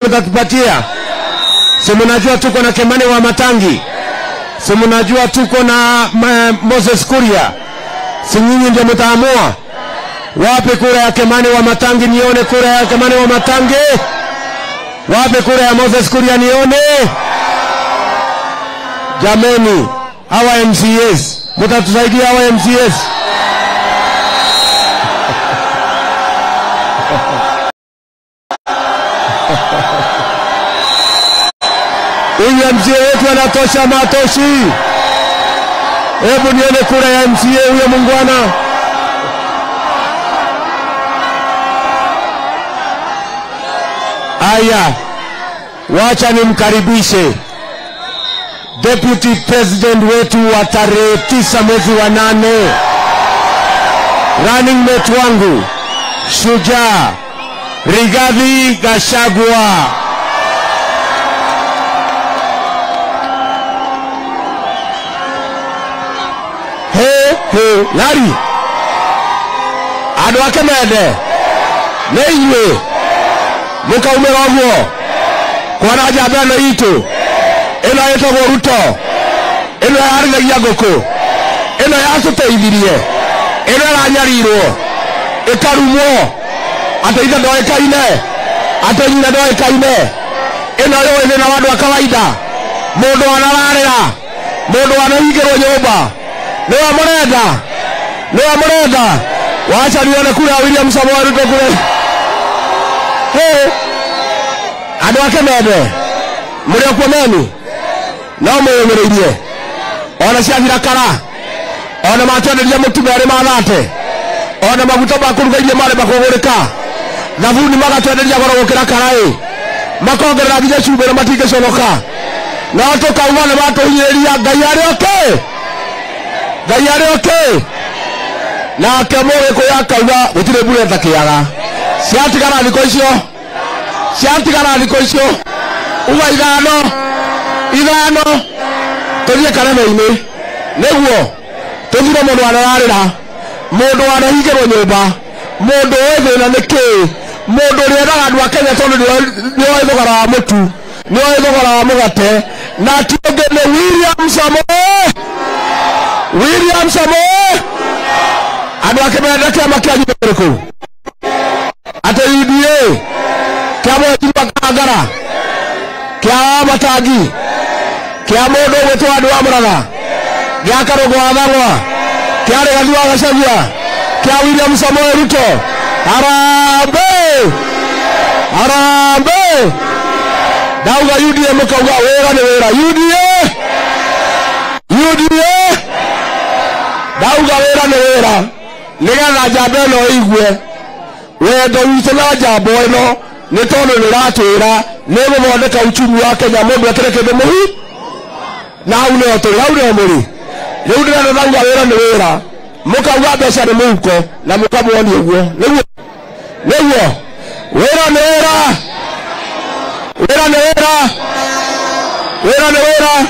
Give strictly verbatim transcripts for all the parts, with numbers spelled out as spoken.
mtatupatia. Si mnajua tuko na Kimende wa Matangi. Si mnajua tuko na Moses Kuria. Si nyinyi ndio mtaamua. Wapi kura ya Kimende wa Matangi nione kura ya Kimende wa Matangi? Wapi kura ya Moses Kuria nione? Jameni, hawa M C S, mtatusaidia hawa M C S? Huyu M C A wetu anatosha matoshi. Hebu nione kura ya M C A huyo mungwana. Aya, wacha nimkaribishe Deputy President wetu wa tarehe tisa mwezi wa nane, running mate wangu shujaa Rigathi Gachagua. He he Larry adu Kimende neiwe mukaumira guo kwana jabeno itu ino yetagwo Ruto, ino yarithagia nguku, ino yatuteithirie, ino yaranyarirwo ikarumwo ate ithe ndoikaine, ate nyina ndoikaine, ino yo thina wa andu a kawaida, mundu anararira, mundu anahingirwo nyumba, niwe murenda, niwe murenda, wacha nione kura William Samoei Ruto kule. Hey, andu a Kimende muri okuo meni no mwĩyũmĩrĩirie, ona ciathira kara, ona matwenderia mũtu merĩ mathate, ona maguta makũruga irio marĩ makũgũrĩka, thabuni magatwenderia goro gũkĩra karaĩ, makongerera nginya cumbĩ na matingĩconoka, no tũkauga nĩ matũhinyĩrĩria. Ngai arĩ oke, Ngai arĩ oke. Nake Mũgĩkũyũ akauga gũtirĩ mbura ĩtakĩaga. Ciatigara thikũ icio, ciatigara thikũ icio, uga ithano ithano tuthie kareme-inĩ nĩguo tuthire mũndũ ararĩra, mũndũ wanahingĩrwo nyũmba, mũndũ wĩ thĩna nĩkĩ, mũndũ ũrĩendaga andũ a Kenya tondũ nĩoĩ thogora wa mũtu, nĩoĩ thogora wa mũgate, na ti ũngĩ nĩ William Samoei, William Samoei. Andũ a Kimende kĩama kĩanyu nĩ kĩrĩkũ? Atĩ U D A kĩama kĩrĩkũ? Kia Matangi, kia mundu wetu andu wa Murang'a, kia Karũgũ wa Thang'wa, kia Rigathi Gachagua, kia William Samoei Ruto. Harambee, harambee. Dauga U D A mukauga wĩra nĩ wĩra. U D A, U D A, dauga wĩra nĩ wĩra, nĩgetha njamba ĩno ĩigue wendo witũ na njamba ĩno nĩ tondũ nĩratwĩra nĩ gũthondeka uchumi wa Kenya, mũndũ ekĩre kĩndũ mũhu na hau nĩho tũrĩ, hau nĩho mũrĩ. Rĩu ndĩrenda dauga wĩra nĩ wĩra, mũkauga mbeca nĩ mũhuko na mũkamwonia ũguo, nĩguo nĩguo wĩra nĩ wĩra, wĩra nĩ wĩra, wĩra nĩ wĩra.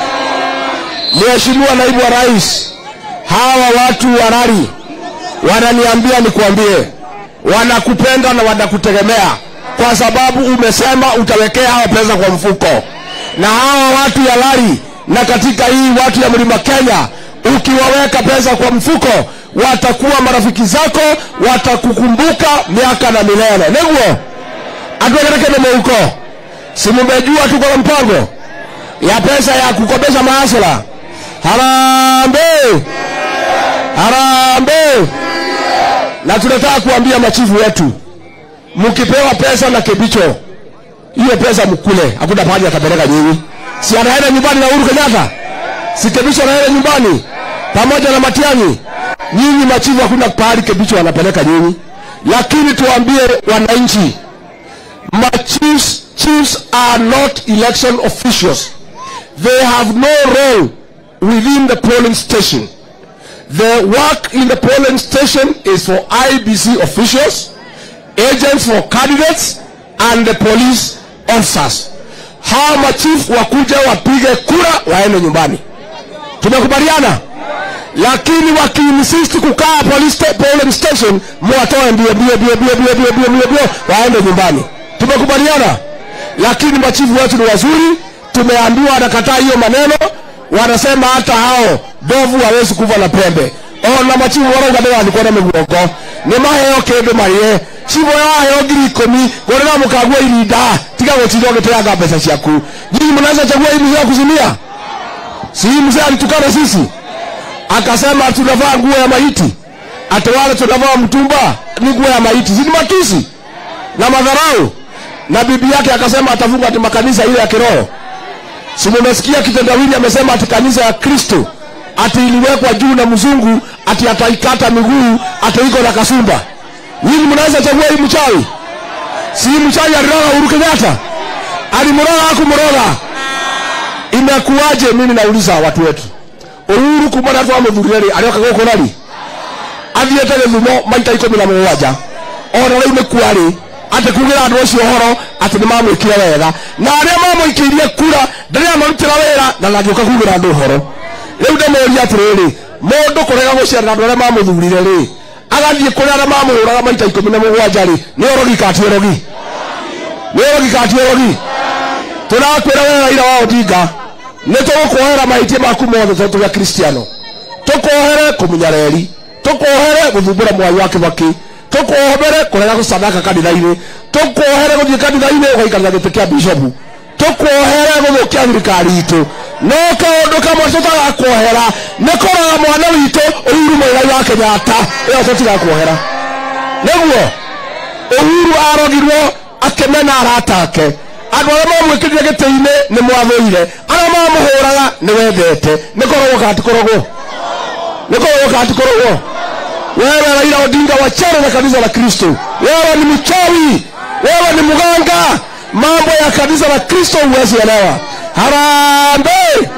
Mheshimiwa Naibu wa Rais, hawa watu warari wananiambia nikwambie, wanakupenda na wanakutegemea kwa sababu umesema utawekea hawa pesa kwa mfuko. Na hawa watu ya lari na katika hii watu ya Mlima Kenya, ukiwaweka pesa kwa mfuko, watakuwa marafiki zako, watakukumbuka miaka na milele. Niguo atuwekeleke na meuko, si mmejua tuko na mpango ya pesa ya kukopesha maasala. Harambee, harambee. Na tunataka kuambia machifu wetu, mkipewa pesa na Kibicho, hiyo pesa mkule, hakuna pamoja atapeleka nyinyi. Si anaenda nyumbani na Uhuru Kenyatta? Si Kibicho anaenda nyumbani pamoja na Matiang'i? Nyinyi machifu hakuna pahali Kibicho anapeleka nyinyi. Lakini tuambie wananchi, machiefs chiefs are not election officials. They have no role within the polling station. The work in the polling station is for I B C officials, agents for candidates, and the police officers. Hawa machief wakuja wapige kura waende nyumbani. Tumekubaliana? Lakini wakiinsist kukaa police polling station, muwatoe ndio bio bio bio bio bio bio bio waende nyumbani. Tumekubaliana? lakini machifu wetu ni wazuri. Tumeambiwa wanakataa hiyo maneno, wanasema hata hao dovu hawezi kuva na pembe. Ona machifu wao ngadega alikuwa na miguoko ni maheo kendo marie chifu wao heo ngiri ikumi gorera mukagua irinda tiga gutindo giteanga pesa ciaku. Nyinyi mnaweza chagua hii mzee kuzimia? Si mzee alitukana sisi akasema tunavaa nguo ya maiti, atawala tunavaa mtumba ni nguo ya maiti. Zini matusi na madharau. Na bibi yake akasema atafunga ati makanisa ile ya kiroho. Si mmesikia kitendawili amesema ati kanisa ya Kristo ati iliwekwa juu na mzungu ati ataikata miguu ati iko na kasumba. Nyinyi mnaweza chagua hii mchawi? Si mchawi aliroga Uhuru Kenyatta? Alimroga hakumroga? Imekuaje? Mimi nauliza watu wetu. Uhuru kumana tu amudhurireri alioka goko nali athiete githumo maita ikumi na mũgwanja ona rĩu nĩ kwari ati kugira andũ acio horo ati nĩ mamwĩkire wega na arĩa mamũikirie kura ndarĩa marutĩra wĩra na nangĩũka kugira andũ horo. Rĩu ndĩmũũria atĩrĩrĩ, mũndũ kũrega gũcerera andũ arĩa mamũthurire rĩ agathiĩ kũrĩa arĩa mamũhũraga maita ikumi na mũgwanja rĩ nĩ orogi kati orogi nĩ orogi kati orogi. Tũrakwĩra wega Raila wa Odinga nĩ tũgũkwohera mahĩtia maku mothe tondũ tũrĩ Akristiano. Tũkohere kũmunya reri, tũkohere gũthumbũra mwai wa Kĩbakĩ, tũkohere kũrega gũcanaka kanitha-inĩ, tũkohere gũthiĩ kanitha-inĩ ũgaikarĩra gĩtĩ kĩa bishopu, tũkohere gũthũkia thirikari itũ. No kaũndũ kamwe tũtagakwohera nĩ kũroga mwana witũ Uhuru Mũigai wa Kenyatta. ĩyo tũtigakwohera. Nĩguo Uhuru arogirwo akĩmena arata ake. Andũ arĩa mamwĩkĩrire gĩtĩ-inĩ nĩ mwathũire, arĩa mamũhũraga nĩ wendete. Nĩ korogwo kana ti korogwo? Nĩ korogwo kana ti korogwo? Wewe Raila Odinga wachana na kanisa la Kristo. Wewe ni mchawi, wewe ni mganga. Mambo ya kanisa la Kristo huwezi elewa. Harambee!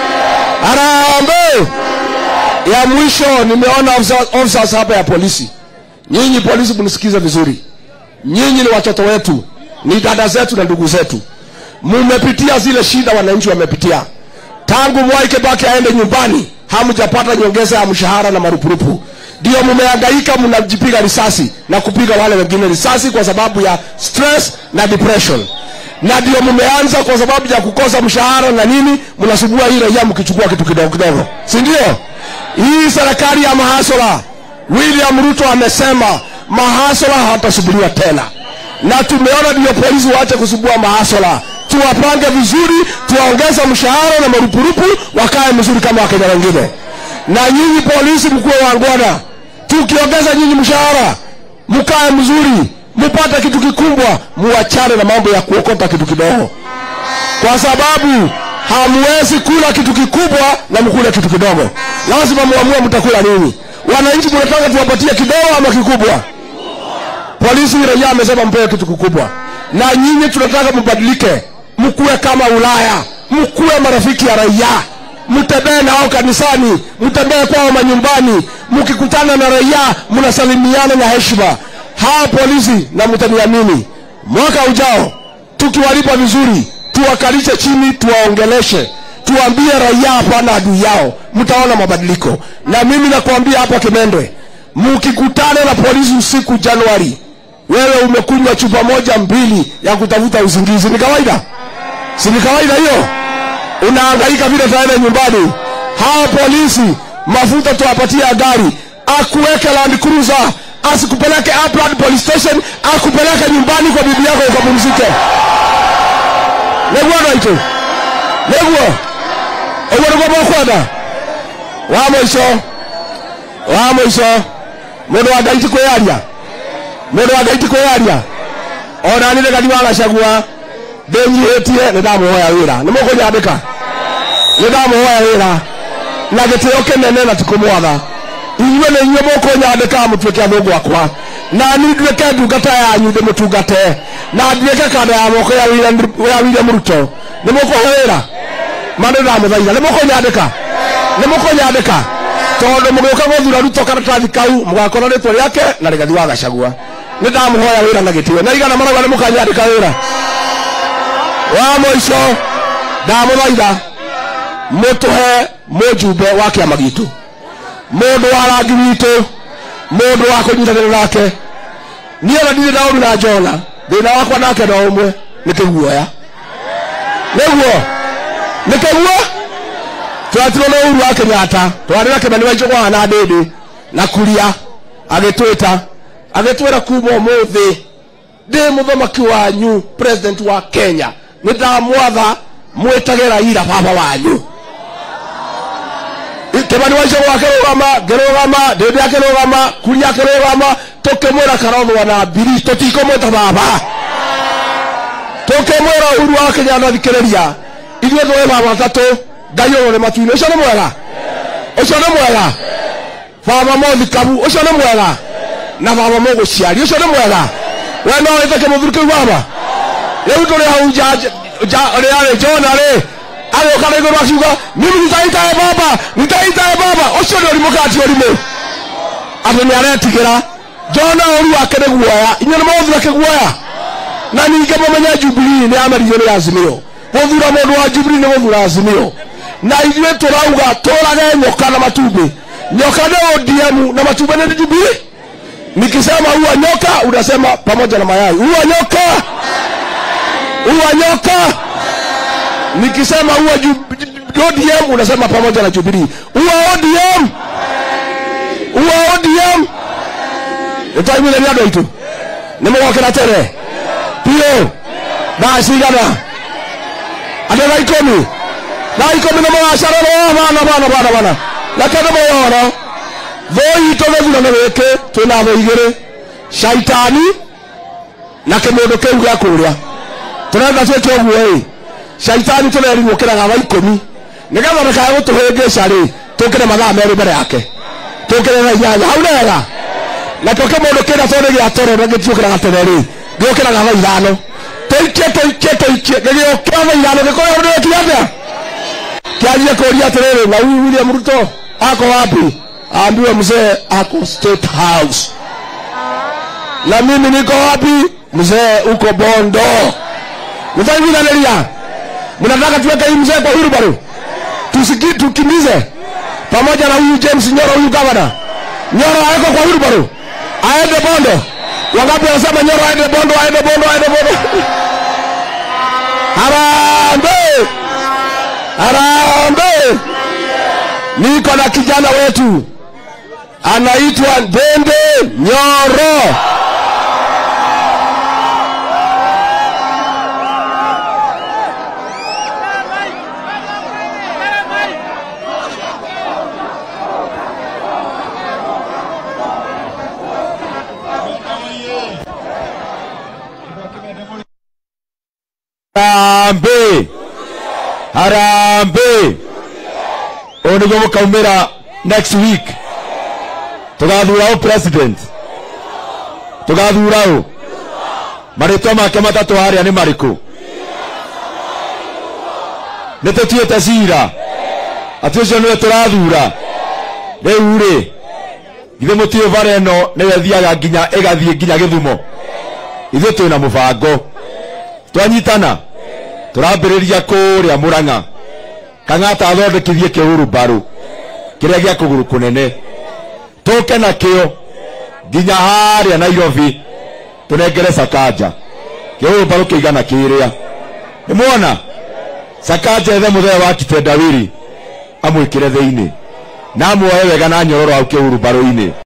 Harambee! Ya mwisho nimeona officers hapa ya polisi. Nyinyi polisi mnisikize vizuri. Nyinyi ni watoto wetu, ni dada zetu na ndugu zetu. Mmepitia zile shida wananchi wamepitia. Tangu Mwai Kibaki aende nyumbani, hamjapata nyongeza ya mshahara na marupurupu. Ndio mmehangaika, mnajipiga risasi na kupiga wale wengine risasi kwa sababu ya stress na depression. Na ndio mmeanza kwa sababu ya kukosa mshahara na nini, mnasubua hii raia mkichukua kitu kidogo kidogo. Si ndio? Hii serikali ya mahasola, William Ruto amesema mahasola hatasubiriwa tena. Na tumeona ndio polisi waache kusubua mahasola. Tuwapange vizuri, tuwaongeze mshahara na marupurupu, wakae mzuri kama Wakenya wengine. Na nyinyi polisi mkuwe wangwana. Tukiongeza nyinyi mshahara, mkae mzuri, mupate kitu kikubwa, muachane na mambo ya kuokota kitu kidogo. Kwa sababu hamwezi kula kitu kikubwa na mkule kitu kidogo. Lazima muamue mtakula nini. Wananchi mnataka tuwapatie kidogo ama kikubwa? Polisi raia amesema mpewe kitu kikubwa. Na nyinyi tunataka mbadilike. Mkuwe kama Ulaya, mkuwe marafiki ya raia. Mtembee nao kanisani, mtembee kwao manyumbani, mkikutana na raia mnasalimiana na heshima. Haa polisi, na mtaniamini, mwaka ujao tukiwalipa vizuri, tuwakalishe chini, tuwaongeleshe, tuambie raia hapana adui yao, mtaona mabadiliko. Na mimi nakuambia hapa Kimende, mkikutana na polisi usiku Januari, wewe umekunywa chupa moja mbili ya kutafuta usingizi, ni kawaida? Si ni kawaida hiyo? Unahangaika vile taenda nyumbani. Hao polisi mafuta tuwapatia gari, akuweke Land Cruiser, asikupeleke Upland Police Station, akupeleke nyumbani kwa bibi yako ukapumzike. Negwa naito. Negwa. Ewa negwa mwakwada. Wamo iso. Wamo iso. Modo wa gaiti kwe aria. Modo wa gaiti kwe aria. Ona nile kadiwa Gachagua. Denyi etie nedamu hoya wira. Nemoko nyadeka. Nedamu hoya wira. Nagete yoke nene na tukumwaga. Iwe ne iwe moko nyadeka mtuwekea mungu wakwa. Na nidweke ndungata ya nyude mutungate. Na nidweke kada ya moko ya wira wira Ruto. Nemoko hoya wira. Mane damu dhaila. Nemoko nyadeka. Nemoko nyadeka. Tondo mugeuka gothura Ruto karatathi kau mugakora ritwa riake na Rigathi wa Gachagua. Nedamu hoya wira nagetiwe. Na igana maragwa nemoka nyadeka wira. Wa moico ndamuthaitha mutuhe mujumbe wa kiama gitu, mundu wa rangi witu, mundu wa kunyitanira nake. Niĩ na ndirĩ na ũru na Njona, thĩna wakwa nake no ũmwe. nikiguoya niguo nikiguo twatiro no uru wa Kenyatta twarira Kimende wa Ijogwa na ndindi na kuria agitwita agitwira kubo muthi ndi muthomaki wanyu president wa Kenya nindamwatha mwitagera ira baba wanyu Kimende wa Ijogwa akirugama ngirugama ndindi akirugama kuria akirugama tukimwira karothwa na mbiri tutikomwita baba tukimwira uru wa Kenyatta thikiriria ithuĩ tũrĩ baba atatũ Ngai ũrore matu-inĩ ũcio nĩ mwega ũcio nĩ mwega baba mũthikabu ũcio nĩ mwega na baba mũgũciari ũcio nĩ mwega we no wĩtĩke mũthuri kĩu baba rĩu tũrĩ hau rĩarĩ Jona rĩ agĩũka na igũrũ akiuga mimi nitaitae baba nitaitae baba ũcio nĩ ũrimũ kana ti ũrimũ atĩ nĩ aretigĩra Jona ũru wake nĩ guoya inyuĩ nĩ mũgũthura kĩguoya na ningĩ mũmenye Jubilee nĩ yameririo nĩ Azimio gũthura mũndũ wa Jubilee nĩ gũthura Azimio na ithuĩ tũrauga tũrage nyoka na matumbĩ nyoka nĩ O D M na matumbĩ nĩ Jubilee nikisema huwa nyoka unasema pamoja na mayai huwa nyoka huwa nyoka nikisema huwa O D M unasema pamoja na Jubilee huwa O D M huwa O D M utaimile ni ado itu nimewakena tere pio na sigana ada na ikomi na ikomi na mwashara na bana bana bana bana na kada mwara voi to vegula na weke tuna voigere shaitani na kemodo keu ya kuria tunaenda twetu ogwe shaitani tuneri gukira ga ikomi nigatha reka gutuhengesha ri tukire mathaa meri mbere yake tukire na yaya haunega na toke modo kira tone gya toro na gĩtiũkĩra gateneri gĩũkĩra ga ithano toike toike toike gĩũkĩra ga ithano gĩkorwo nĩ kiatha kiaje kũria atĩrĩrĩ na William Ruto ako wapi ambiwe mzee ako State House na mimi niko wapi mzee uko Bondo mtaimilaleria mnataka tuweke hii mzee kwa Wilbaro tusiki tukimize pamoja na huyu James Nyoro huyu gavana Nyoro aeko kwa Wilbaro aende Bondo wangapi wanasema Nyoro aende Bondo aende Bondo aende Bondo Harambe Harambe niko na kijana wetu anaitwa Ndende Nyoro Harambe Harambe Onigo mukaumira next week tugathura o president tugathura o marĩtwa make matatũ harĩa nĩ marĩkũ nĩtũtuĩte cira atĩ ũcio nĩwe tũrathura rĩu rĩ githĩ mũtiĩ bara ĩno nĩwe thiaga nginya ĩgathiĩ nginya Gĩthumo ithuĩ twĩna mũbango twanyitana turambĩrĩria kũrĩa Mũrang'a Kang'ata athondekithie kĩhurumbarũ kĩrĩa gĩa kũgũrũ kũnene tũke nakĩo nginya harĩa Nairobi tũnengere Sakaja kĩhurumbarũ kĩigana kĩrĩa nĩmuona Sakaja ethe mũthee wa Kitendawĩri amwĩkĩre thĩinĩ na muoye wega na nyororo hau kĩhurumbarũ-inĩ